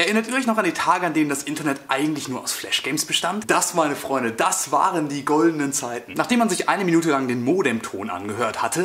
Erinnert ihr euch noch an die Tage, an denen das Internet eigentlich nur aus Flashgames bestand? Das, meine Freunde, das waren die goldenen Zeiten. Nachdem man sich eine Minute lang den Modemton angehört hatte,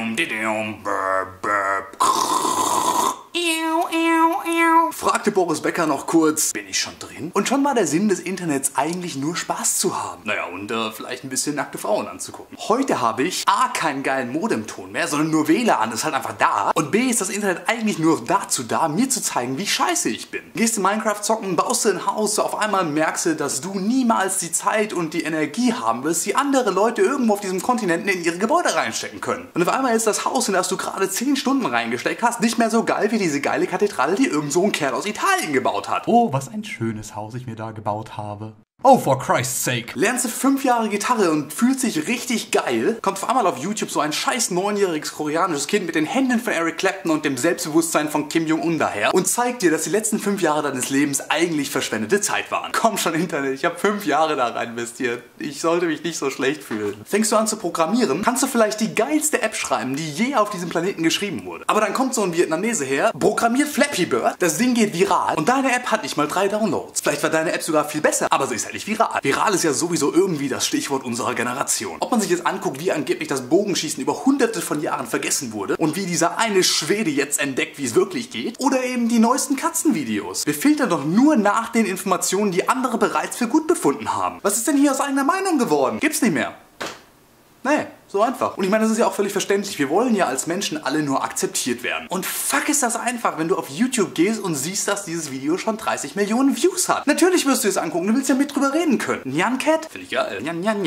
fragte Boris Becker noch kurz, bin ich schon drin? Und schon war der Sinn des Internets eigentlich nur Spaß zu haben. Naja, und vielleicht ein bisschen nackte Frauen anzugucken. Heute habe ich A, keinen geilen Modemton mehr, sondern nur WLAN ist halt einfach da. Und B, ist das Internet eigentlich nur dazu da, mir zu zeigen, wie scheiße ich bin. Gehst du Minecraft zocken, baust du ein Haus, auf einmal merkst du, dass du niemals die Zeit und die Energie haben wirst, die andere Leute irgendwo auf diesem Kontinent in ihre Gebäude reinstecken können. Und auf einmal ist das Haus, in das du gerade 10 Stunden reingesteckt hast, nicht mehr so geil wie diese geile Kathedrale, die irgend so ein Kerl aus Italien gebaut hat. Oh, was ein schönes Haus ich mir da gebaut habe. Oh, for Christ's sake. Lernst du 5 Jahre Gitarre und fühlst dich richtig geil, kommt auf einmal auf YouTube so ein scheiß 9-jähriges koreanisches Kind mit den Händen von Eric Clapton und dem Selbstbewusstsein von Kim Jong-un daher und zeigt dir, dass die letzten 5 Jahre deines Lebens eigentlich verschwendete Zeit waren. Komm schon, Internet, ich habe 5 Jahre da rein investiert. Ich sollte mich nicht so schlecht fühlen. Fängst du an zu programmieren, kannst du vielleicht die geilste App schreiben, die je auf diesem Planeten geschrieben wurde. Aber dann kommt so ein Vietnamese her, programmiert Flappy Bird, das Ding geht viral und deine App hat nicht mal 3 Downloads. Vielleicht war deine App sogar viel besser, aber sie ist halt nicht viral. Viral ist ja sowieso irgendwie das Stichwort unserer Generation. Ob man sich jetzt anguckt, wie angeblich das Bogenschießen über hunderte von Jahren vergessen wurde und wie dieser eine Schwede jetzt entdeckt, wie es wirklich geht, oder eben die neuesten Katzenvideos. Wir filtern doch nur nach den Informationen, die andere bereits für gut befunden haben. Was ist denn hier aus eigener Meinung geworden? Gibt's nicht mehr. Nee, so einfach. Und ich meine, das ist ja auch völlig verständlich. Wir wollen ja als Menschen alle nur akzeptiert werden. Und fuck ist das einfach, wenn du auf YouTube gehst und siehst, dass dieses Video schon 30 Millionen Views hat. Natürlich wirst du es angucken, du willst ja mit drüber reden können. Nyan Cat? Finde ich geil.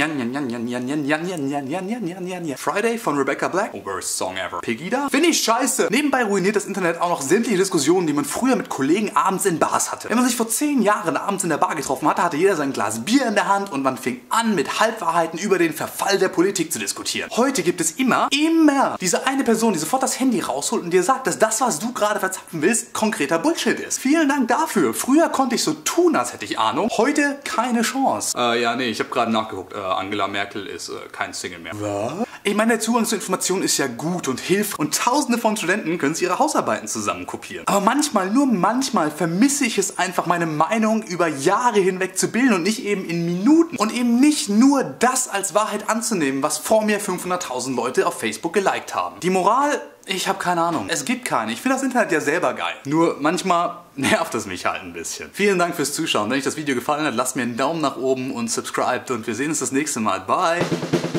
Friday von Rebecca Black? Oh, worst song ever. Pegida? Finde ich scheiße. Nebenbei ruiniert das Internet auch noch sämtliche Diskussionen, die man früher mit Kollegen abends in Bars hatte. Wenn man sich vor 10 Jahren abends in der Bar getroffen hatte, hatte jeder sein Glas Bier in der Hand und man fing an, mit Halbwahrheiten über den Verfall der Politik zu diskutieren. Heute gibt es immer diese eine Person, die sofort das Handy rausholt und dir sagt, dass das, was du gerade verzapfen willst, konkreter Bullshit ist. Vielen Dank dafür. Früher konnte ich so tun, als hätte ich Ahnung. Heute keine Chance. Ja, nee, ich habe gerade nachgeguckt. Angela Merkel ist kein Single mehr. Was? Ich meine, der Zugang zu Informationen ist ja gut und hilft und tausende von Studenten können sich ihre Hausarbeiten zusammen kopieren. Aber manchmal, nur manchmal, vermisse ich es einfach, meine Meinung über Jahre hinweg zu bilden und nicht eben in Minuten. Und eben nicht nur das als Wahrheit anzunehmen, was vor mir 500.000 Leute auf Facebook geliked haben. Die Moral? Ich habe keine Ahnung. Es gibt keine. Ich finde das Internet ja selber geil. Nur manchmal nervt es mich halt ein bisschen. Vielen Dank fürs Zuschauen. Wenn euch das Video gefallen hat, lasst mir einen Daumen nach oben und subscribt und wir sehen uns das nächste Mal. Bye!